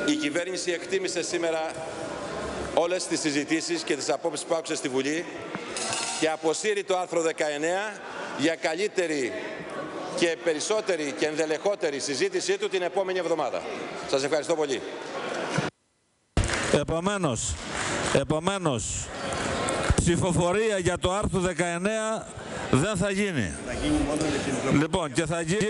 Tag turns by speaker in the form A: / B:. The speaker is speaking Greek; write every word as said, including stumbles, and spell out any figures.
A: Η κυβέρνηση εκτίμησε σήμερα όλες τις συζητήσεις και τις απόψεις που άκουσε στη Βουλή και αποσύρει το άρθρο δεκαεννέα για καλύτερη και περισσότερη και ενδελεχότερη συζήτησή του την επόμενη εβδομάδα. Σας ευχαριστώ πολύ.
B: Επομένως, επομένως, ψηφοφορία για το άρθρο δεκαεννέα δεν θα γίνει. Θα γίνει μόνο για την... Λοιπόν, και θα γίνει...